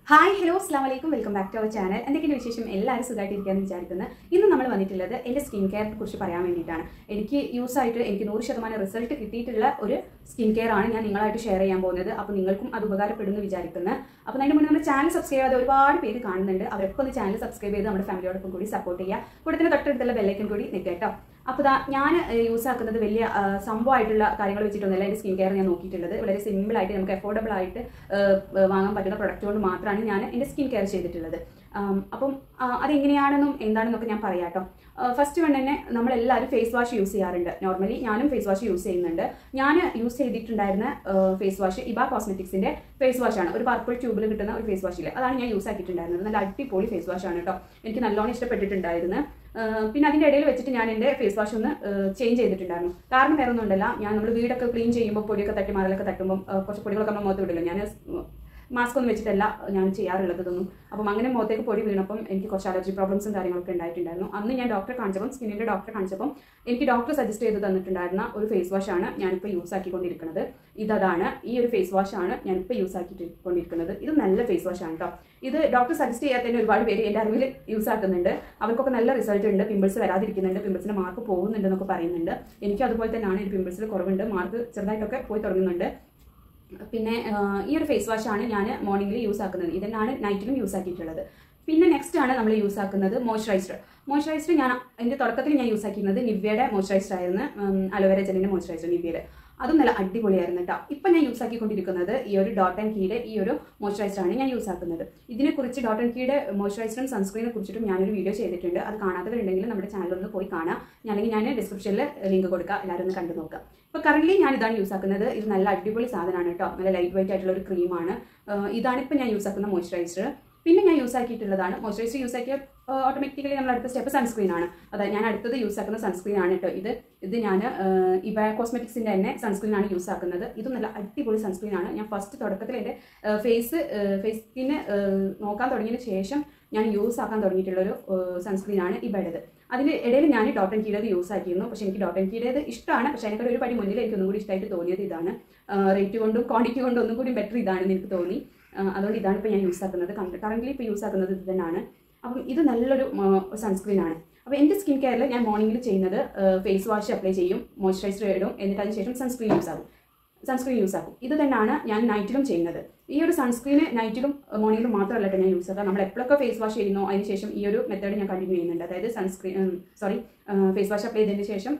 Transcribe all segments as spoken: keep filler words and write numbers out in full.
Hi hello അസ്സാം വലൈക്കും welcome back to our channel. എന്തൊക്കെയാണ് വിശേഷം? എല്ലാവരും സുഖമായിട്ടിരിക്കുകയെന്ന് വിചാരിക്കുന്നത്. ഇന്ന് നമ്മൾ വന്നിട്ടുള്ളത് എൻ്റെ സ്കിൻ കെയറിനെ കുറിച്ച് പറയാൻ വേണ്ടിയിട്ടാണ്. എനിക്ക് യൂസ് ആയിട്ട് എനിക്ക് നൂറ് ശതമാനം റിസൾട്ട് കിട്ടിയിട്ടുള്ള ഒരു സ്കിൻ കെയർ ആണ് ഞാൻ നിങ്ങളായിട്ട് ഷെയർ ചെയ്യാൻ പോകുന്നത്. അപ്പോൾ നിങ്ങൾക്കും അത് ഉപകാരപ്പെടുമെന്ന് വിചാരിക്കുന്നത്. അപ്പോൾ അതിന് മുന്നേ നമ്മുടെ ചാനൽ സബ്സ്ക്രൈബ് ചെയ്യാതെ ഒരുപാട് പേര് കാണുന്നുണ്ട്. അവരൊക്കെ ഒന്ന് ചാനൽ സബ്സ്ക്രൈബ് ചെയ്ത് നമ്മുടെ ഫാമിലിയോടൊപ്പം കൂടി സപ്പോർട്ട് ചെയ്യുക. കൂടെ തന്നെ തൊട്ടടുത്തുള്ള ബെല്ലൈക്കൻ കൂടി നിൽക്കുക കേട്ടോ. അപ്പോൾ ഞാൻ യൂസ് ആക്കുന്നത് വലിയ സംഭവമായിട്ടുള്ള കാര്യങ്ങൾ വെച്ചിട്ടൊന്നുമല്ല എൻ്റെ സ്കിൻ കെയർ ഞാൻ നോക്കിയിട്ടുള്ളത്. വളരെ സിമ്പിളായിട്ട് നമുക്ക് അഫോർഡബിൾ ആയിട്ട് വാങ്ങാൻ പറ്റുന്ന പ്രൊഡക്റ്റ് കൊണ്ട് മാത്രമാണ് ഞാൻ എൻ്റെ സ്കിൻ കെയർ ചെയ്തിട്ടുള്ളത്. അപ്പം അതെങ്ങനെയാണെന്നും എന്താണെന്നൊക്കെ ഞാൻ പറയാം കേട്ടോ. ഫസ്റ്റ് വൺ തന്നെ നമ്മളെല്ലാവരും ഫേസ് വാഷ് യൂസ് ചെയ്യാറുണ്ട്. നോർമലി ഞാനും ഫേസ് വാഷ് യൂസ് ചെയ്യുന്നുണ്ട്. ഞാൻ യൂസ് ചെയ്തിട്ടുണ്ടായിരുന്ന ഫേസ് വാഷ് ഇബ കോസ്മെറ്റിക്സിൻ്റെ ഫേസ് വാഷാണ്. ഒരു പർപ്പിൾ ട്യൂബിൽ കിട്ടുന്ന ഒരു ഫേസ് വാഷില്ല, അതാണ് ഞാൻ യൂസ് ആക്കിയിട്ടുണ്ടായിരുന്നത്. നല്ല അടിപൊളി ഫേസ് വാഷാണ് കേട്ടോ. എനിക്ക് നല്ലോണം ഇഷ്ടപ്പെട്ടിട്ടുണ്ടായിരുന്നു. പിന്നെ അതിൻ്റെ ഇടയിൽ വെച്ചിട്ട് ഞാൻ എൻ്റെ ഫേസ് വാഷ് ഒന്ന് ചേഞ്ച് ചെയ്തിട്ടുണ്ടായിരുന്നു. കാരണം വേറെ ഒന്നും ഉണ്ടല്ല, ഞാൻ നമ്മൾ വീടൊക്കെ ക്ലീൻ ചെയ്യുമ്പോൾ പൊടിയൊക്കെ തട്ടി മാറലൊക്കെ തട്ടുമ്പോൾ കുറച്ച് പൊടികളൊക്കെ നമ്മൾ മുഖത്ത് വിടില്ല. ഞാൻ മാസ്ക് ഒന്നും വെച്ചിട്ടല്ല ഞാൻ ചെയ്യാറുള്ളത് ഇതൊന്നും. അപ്പം അങ്ങനെ മുഖത്തേക്ക് പൊടി വീണപ്പം എനിക്ക് കുറച്ച് അലർജി പ്രോബ്ലംസും കാര്യങ്ങളൊക്കെ ഉണ്ടായിട്ടുണ്ടായിരുന്നു. അന്ന് ഞാൻ ഡോക്ടറെ കാണിച്ചപ്പം സ്കിന്നിൻ്റെ ഡോക്ടറെ കാണിച്ചപ്പം എനിക്ക് ഡോക്ടർ സജസ്റ്റ് ചെയ്ത് തന്നിട്ടുണ്ടായിരുന്ന ഒരു ഫേസ് വാഷാണ് ഞാനിപ്പോൾ യൂസ് ആക്കിക്കൊണ്ടിരിക്കുന്നത്. ഇതാണ് ഈ ഒരു ഫേസ് വാഷാണ് ഞാനിപ്പോൾ യൂസ് ആക്കിക്കൊണ്ടിരിക്കുന്നത്. ഇത് നല്ല ഫേസ് വാഷാണ് കേട്ടോ. ഇത് ഡോക്ടർ സജസ്റ്റ് ചെയ്യാത്തതിന് ഒരുപാട് പേര് എൻ്റെ അറിവിൽ യൂസ് ആക്കുന്നുണ്ട്. അവർക്കൊക്കെ നല്ല റിസൾട്ട് ഉണ്ട്. പിമ്പിൾസ് വരാതിരിക്കുന്നുണ്ട്, പിമ്പിൾസിൻ്റെ മാർക്ക് പോകുന്നുണ്ട് എന്നൊക്കെ പറയുന്നുണ്ട്. എനിക്ക് അതുപോലെ തന്നെയാണ്. ഈ പിമ്പിൾസിൽ കുറവുണ്ട്, മാർക്ക് ചെറുതായിട്ടൊക്കെ പോയി തുടങ്ങുന്നുണ്ട്. പിന്നെ ഈ ഒരു ഫേസ് വാഷാണ് ഞാൻ മോർണിംഗിൽ യൂസ് ആക്കുന്നത്. ഇതന്നെയാണ് നൈറ്റിലും യൂസ് ആക്കിയിട്ടുള്ളത്. പിന്നെ നെക്സ്റ്റ് ആണ് നമ്മൾ യൂസ് ആക്കുന്നത് മോയ്സ്ചറൈസർ. മോയ്സ്ചറൈസർ ഞാൻ എൻ്റെ തുടക്കത്തിൽ ഞാൻ യൂസ് ആക്കിയിരുന്നത് നിവ്യയുടെ മോയ്സ്ചറൈസർ ആയിരുന്നു. അലോവേര ജെല്ലിൻ്റെ മോയ്സ്ചറൈസർ നിവ്യയുടെ, അതും നല്ല അടിപൊളിയായിരുന്നു കേട്ടോ. ഇപ്പം ഞാൻ യൂസ് ആക്കിക്കൊണ്ടിരിക്കുന്നത് ഈ ഒരു ഡോട്ട് ആൻഡ് കീയുടെ ഈ ഒരു മോയ്സ്ചറൈസറാണ് ഞാൻ യൂസ് ആക്കുന്നത്. ഇതിനെക്കുറിച്ച് ഡോട്ട് ആൻഡ് കീയുടെ മോയ്സ്ചറൈസറും സൺസ്ക്രീനെ കുറിച്ചിട്ടും ഞാനൊരു വീഡിയോ ചെയ്തിട്ടുണ്ട്. അത് കാണാത്തവരുണ്ടെങ്കിൽ നമ്മുടെ ചാനലൊന്ന് പോയി കാണാം. അല്ലെങ്കിൽ ഞാൻ ഡിസ്ക്രിപ്ഷനിൽ ലിങ്ക് കൊടുക്കാം, എല്ലാവരും ഒന്ന് കണ്ടു നോക്കാം. ഇപ്പോൾ കറൻറ്റ്ലി ഞാൻ ഇതാണ് യൂസ് ആക്കുന്നത്. ഇത് നല്ല അടിപൊളി സാധനമാണ് കേട്ടോ. നല്ല ലൈറ്റ് വെയിറ്റ് ആയിട്ടുള്ള ഒരു ക്രീമാണ്. ഇതാണ് ഇപ്പം ഞാൻ യൂസ് ആക്കുന്ന മോയ്സ്ചറൈസർ. പിന്നെ ഞാൻ യൂസ് ആക്കിയിട്ടുള്ളതാണ് മോയ്സ്ചറൈസർ യൂസ് ആക്കിയ ഓട്ടോമാറ്റിക്കലി നമ്മൾ അടുത്ത സ്റ്റെപ്പ് സൺസ്ക്രീനാണ്. അതായത് ഞാൻ അടുത്തത് യൂസ് ആക്കുന്ന സൺസ്ക്രീനാണ് കേട്ടോ. ഇത് ഇത് ഞാൻ ഇബ കോസ്മെറ്റിക്സിൻ്റെ തന്നെ സൺസ്ക്രീനാണ് യൂസ് ആക്കുന്നത്. ഇതും നല്ല അടിപൊളി സൺസ്ക്രീനാണ്. ഞാൻ ഫസ്റ്റ് തുടക്കത്തിൽ എൻ്റെ ഫേസ് ഫേസ് സ്കിന്ന് നോക്കാൻ തുടങ്ങിയതിന് ശേഷം ഞാൻ യൂസ് ആക്കാൻ തുടങ്ങിയിട്ടുള്ളൊരു സൺസ്ക്രീനാണ് ഇബയുടേത്. അതിന് ഇടയിൽ ഞാൻ ഡോട്ട് ആൻഡ് കീയുടേത് യൂസ് ആക്കിയിരുന്നു. പക്ഷേ എനിക്ക് ഡോട്ട് ആൻഡ് കീയുടേത് ഇഷ്ടമാണ്. പക്ഷേ അതിനൊക്കെ ഒരു പടി മുന്നിൽ എനിക്ക് ഒന്നും കൂടി ഇഷ്ടമായിട്ട് തോന്നിയത് ഇതാണ്. റേറ്റ് കൊണ്ടും ക്വാണ്ടിറ്റി കൊണ്ടും ഒന്നും കൂടി ബെറ്റർ ഇതാണെന്ന് എനിക്ക് തോന്നി. അതുകൊണ്ട് ഇതാണ് ഇപ്പോൾ ഞാൻ യൂസ് ആക്കുന്നത്. കറൻ്റ്ലി ഇപ്പോൾ യൂസ് ആക്കുന്നത് ഇത് തന്നെയാണ്. അപ്പം ഇത് നല്ലൊരു സൺസ്ക്രീനാണ്. അപ്പോൾ എൻ്റെ സ്കിൻ കെയറിൽ ഞാൻ മോർണിംഗിൽ ചെയ്യുന്നത് ഫേസ് വാഷ് അപ്ലൈ ചെയ്യും, മോയ്സ്ചറൈസർ ഇടും, എന്നിട്ട് അതിന് ശേഷം സൺസ്ക്രീൻ യൂസ് ആകും സൺസ്ക്രീൻ യൂസ് ആക്കും. ഇത് തന്നെയാണ് ഞാൻ നൈറ്റിലും ചെയ്യുന്നത്. ഈ ഒരു സൺസ്ക്രീന് നൈറ്റിലും മോർണിംഗിലും മാത്രമല്ല ഞാൻ യൂസ് ആക്കുക. നമ്മൾ എപ്പോഴൊക്കെ ഫേസ് വാഷ് ചെയ്യുന്നു അതിന് ശേഷം ഈ ഒരു മെത്തേഡ് ഞാൻ കണ്ടിന്യൂ ചെയ്യുന്നുണ്ട്. അതായത് sunscreen sorry face wash apply ചെയ്തതിന് ശേഷം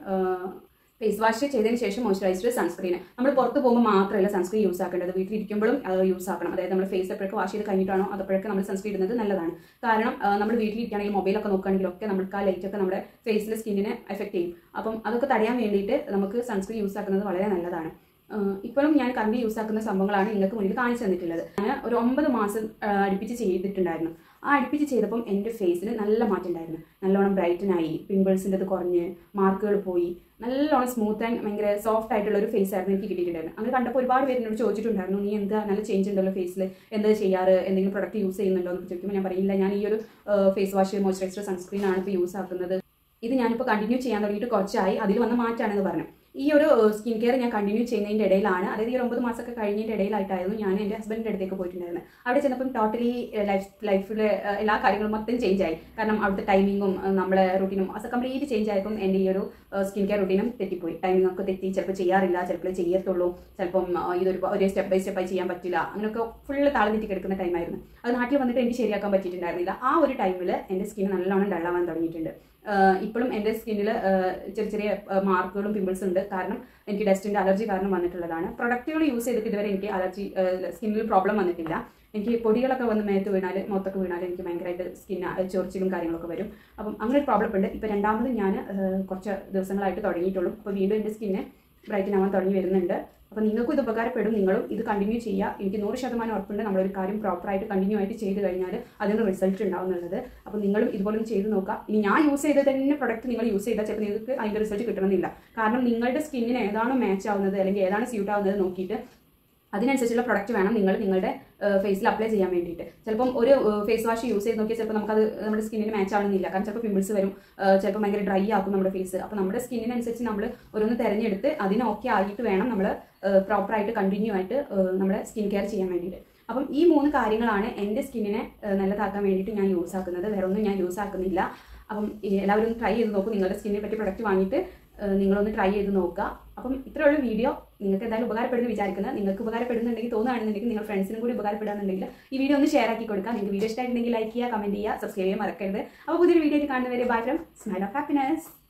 ഫേസ് വാഷ് ചെയ്തതിന് ശേഷം മോയ്സ്ചറൈസർ, സൺസ്ക്രീൻ. നമ്മൾ പുറത്ത് പോകുമ്പോൾ മാത്രമല്ല സൺസ്ക്രീൻ യൂസ് ആക്കേണ്ടത്, വീട്ടിലിരിക്കുമ്പോഴും യൂസ് ആക്കണം. അതായത് നമ്മൾ ഫേസ് എപ്പോഴൊക്കെ വാഷ് ചെയ്ത് കഴിഞ്ഞിട്ടാണോ അതപ്പോഴൊക്കെ നമ്മൾ സൺസ്ക്രീൻ ഇടുന്നത് നല്ലതാണ്. കാരണം നമ്മൾ വീട്ടിലിരിക്കുകയാണെങ്കിൽ മൊബൈലൊക്കെ നോക്കുകയാണെങ്കിലൊക്കെ നമുക്ക് ആ ലൈറ്റൊക്കെ നമ്മുടെ ഫേസിലെ സ്കിന്നിനെ എഫക്ട് ചെയ്യും. അപ്പം അതൊക്കെ തടയാൻ വേണ്ടിയിട്ട് നമുക്ക് സൺസ്ക്രീൻ യൂസ് ആക്കുന്നത് വളരെ നല്ലതാണ്. ഇപ്പോഴും ഞാൻ കറന്റ് യൂസ് ആക്കുന്ന സംഭവങ്ങളാണ് നിങ്ങൾക്ക് മുന്നിൽ കാണിച്ചു തന്നിട്ടുള്ളത്. ഞാൻ ഒരു ഒമ്പത് മാസം അടുപ്പിച്ച് ചെയ്തിട്ടുണ്ടായിരുന്നു. ആ അടുപ്പിച്ച് ചെയ്തപ്പം എൻ്റെ ഫേസിന് നല്ല മാറ്റം ഉണ്ടായിരുന്നു. നല്ലോണം ബ്രൈറ്റനായി, പിമ്പിൾസിൻ്റെ അത് കുറഞ്ഞ്, മാർക്കുകൾ പോയി, നല്ലോണം സ്മൂത്ത് ആൻഡ് ഭയങ്കര സോഫ്റ്റ് ആയിട്ടുള്ള ഒരു ഫേസ് ആയിരുന്നു എനിക്ക് കിട്ടിയിട്ടുണ്ടായിരുന്നു. അങ്ങനെ കണ്ടപ്പോൾ ഒരുപാട് പേര് എന്നോട് ചോദിച്ചിട്ടുണ്ടായിരുന്നു, നീ എന്താ നല്ല ചേഞ്ച് ഉണ്ടല്ലോ ഫേസിൽ, എന്താ ചെയ്യാറ്, എന്തെങ്കിലും പ്രൊഡക്റ്റ് യൂസ് ചെയ്യുന്നുണ്ടോ എന്ന് ചോദിക്കുമ്പോൾ ഞാൻ പറയില്ല, ഞാൻ ഈ ഒരു ഫേസ് വാഷ്, മോയ്സ്ചറൈസർ, സൺസ്ക്രീൻ ആണ് ഇപ്പോൾ യൂസ് ആക്കുന്നത്. ഇത് ഞാനിപ്പോൾ കണ്ടിന്യൂ ചെയ്യാൻ തുടങ്ങിയിട്ട് കുറച്ചായി, അതിൽ വന്ന മാറ്റമാണെന്ന് പറഞ്ഞു. ഈ ഒരു സ്കിൻ കെയർ ഞാൻ കണ്ടിന്യൂ ചെയ്യുന്നതിൻ്റെ ഇടയിലാണ്, അതായത് ഈ ഒരു ഒമ്പത് മാസമൊക്കെ കഴിഞ്ഞതിൻ്റെ ഇടയിലായിട്ടായിരുന്നു ഞാൻ എൻ്റെ ഹസ്ബൻഡിൻ്റെ അടുത്തേക്ക് പോയിട്ടുണ്ടായിരുന്നത്. അവിടെ ചെന്നപ്പം ടോട്ടലി ലൈഫ് ലൈഫിലെ എല്ലാ കാര്യങ്ങളും മൊത്തം ചേഞ്ച് ആയി. കാരണം അവിടുത്തെ ടൈമിങ്ങും നമ്മളെ റൂട്ടീനും അത് കംപ്ലീറ്റ് ചേഞ്ച് ആയപ്പം എൻ്റെ ഈ ഒരു സ്കിൻ കെയർ റൂട്ടീനും തെറ്റിപ്പോയി. ടൈമിംഗ് ഒക്കെ തെറ്റി, ചിലപ്പോൾ ചെയ്യാറില്ല, ചിലപ്പോൾ ചെയ്യത്തുള്ളൂ, ചിലപ്പം ഇതൊരു ഒരേ സ്റ്റെപ്പ് ബൈ സ്റ്റെപ്പായി ചെയ്യാൻ പറ്റില്ല. അങ്ങനെയൊക്കെ ഫുള്ള് താളം തെറ്റി കിടക്കുന്ന ടൈമായിരുന്നു. അത് നാട്ടിൽ വന്നിട്ട് എനിക്ക് ശരിയാക്കാൻ പറ്റിയിട്ടുണ്ടായിരുന്നില്ല. ആ ഒരു ടൈമിൽ എൻ്റെ സ്കിൻ നല്ലോണം ഡള്ളാവാൻ തുടങ്ങിയിട്ടുണ്ട്. ഇപ്പോഴും എൻ്റെ സ്കിന്നിൽ ചെറിയ ചെറിയ മാർക്കുകളും പിമ്പിൾസും ഉണ്ട്. കാരണം എനിക്ക് ഡസ്റ്റിൻ്റെ അലർജി കാരണം വന്നിട്ടുള്ളതാണ്. പ്രൊഡക്റ്റുകൾ യൂസ് ചെയ്തിട്ട് ഇതുവരെ എനിക്ക് അലർജി സ്കിന്നിൽ പ്രോബ്ലം വന്നിട്ടില്ല. എനിക്ക് പൊടികളൊക്കെ വന്ന് മേത്ത് വീണാൽ, മുഖത്തൊക്കെ വീണാൽ എനിക്ക് ഭയങ്കരമായിട്ട് സ്കിൻ ചൊറിച്ചിലും കാര്യങ്ങളൊക്കെ വരും. അപ്പം അങ്ങനെ ഒരു പ്രോബ്ലം ഉണ്ട്. ഇപ്പോൾ രണ്ടാമത് ഞാൻ കുറച്ച് ദിവസങ്ങളായിട്ട് തുടങ്ങിയിട്ടുള്ളൂ. അപ്പോൾ വീണ്ടും എൻ്റെ സ്കിന്നെ ബ്രൈറ്റൻ ആവാൻ തുടങ്ങി വരുന്നുണ്ട്. അപ്പോൾ നിങ്ങൾക്കും ഇത് ഉപകാരപ്പെടും. നിങ്ങളും ഇത് കണ്ടിന്യൂ ചെയ്യുക. എനിക്ക് നൂറ് ശതമാനം ഉറപ്പുണ്ട് നമ്മളൊരു കാര്യം പ്രോപ്പറായിട്ട് കണ്ടിന്യൂ ആയിട്ട് ചെയ്ത് കഴിഞ്ഞാൽ അതിന് റിസൾട്ട് ഉണ്ടാവുന്നുള്ളത്. അപ്പോൾ നിങ്ങളും ഇതുപോലെ ചെയ്ത് നോക്കുക. ഇനി ഞാൻ യൂസ് ചെയ്ത തന്നെ പ്രൊഡക്റ്റ് നിങ്ങൾ യൂസ് ചെയ്താൽ ചിലപ്പോൾ നിങ്ങൾക്ക് അതിൻ്റെ റിസൾട്ട് കിട്ടണമെന്നില്ല. കാരണം നിങ്ങളുടെ സ്കിന്നിന് ഏതാണോ മാച്ച് ആവുന്നത് അല്ലെങ്കിൽ ഏതാണ് സ്യൂട്ട് ആവുന്നത് നോക്കിയിട്ട് അതിനനുസരിച്ചുള്ള പ്രൊഡക്റ്റ് വേണം നിങ്ങൾ നിങ്ങളുടെ ഫേസിൽ അപ്ലൈ ചെയ്യാൻ വേണ്ടിയിട്ട്. ചിലപ്പം ഒരു ഫേസ് വാഷ് യൂസ് ചെയ്ത് നോക്കിയാൽ ചിലപ്പോൾ നമുക്കത് നമ്മുടെ സ്കിന്നിന് മാച്ച് ആവണമെന്നില്ല. കാരണം ചിലപ്പോൾ പിമ്പിൾസ് വരും, ചിലപ്പോൾ ഭയങ്കര ഡ്രൈ ആക്കും നമ്മുടെ ഫേസ്. അപ്പോൾ നമ്മുടെ സ്കിന്നിനനുസരിച്ച് നമ്മൾ ഓരോന്ന് തിരഞ്ഞെടുത്ത് അതിന് ഓക്കെ ആയിട്ട് വേണം നമ്മൾ പ്രോപ്പറായിട്ട് കണ്ടിന്യൂ ആയിട്ട് നമ്മുടെ സ്കിൻ കെയർ ചെയ്യാൻ വേണ്ടിയിട്ട്. അപ്പം ഈ മൂന്ന് കാര്യങ്ങളാണ് എൻ്റെ സ്കിന്നിനെ നല്ലതാക്കാൻ വേണ്ടിയിട്ട് ഞാൻ യൂസ് ആക്കുന്നത്. വേറെ ഒന്നും ഞാൻ യൂസ് ആക്കുന്നില്ല. അപ്പം എല്ലാവരും ഒന്ന് ട്രൈ ചെയ്ത് നോക്കും. നിങ്ങളുടെ സ്കിന്നിനെ പറ്റി പ്രൊഡക്റ്റ് വാങ്ങിയിട്ട് നിങ്ങളൊന്ന് ട്രൈ ചെയ്ത് നോക്കുക. അപ്പം ഇത്രയുള്ള വീഡിയോ നിങ്ങൾക്ക് എന്തായാലും ഉപകാരപ്പെടുന്നു വിചാരിക്കുന്നത്. നിങ്ങൾക്ക് ഉപകാരപ്പെടുന്നുണ്ടെങ്കിൽ തോന്നുകയാണെന്നുണ്ടെങ്കിൽ നിങ്ങൾ ഫ്രണ്ട്സിനും കൂടി ഉപകാരപ്പെടുകയാണെന്നുണ്ടെങ്കിൽ ഈ വീഡിയോ ഒന്ന് ഷെയർ ആക്കി കൊടുക്കുക. നിങ്ങൾക്ക് വീഡിയോ ഇഷ്ടമായിട്ടുണ്ടെങ്കിൽ ലൈക്ക് ചെയ്യുക, കമൻറ്റ് ചെയ്യുക, സബ്സ്ക്രൈബ് ചെയ്യുക മറക്കരുത്. അപ്പോൾ പുതിയൊരു വീഡിയോ ആയിട്ട് കാണുന്നവരെ bye from smile of happiness.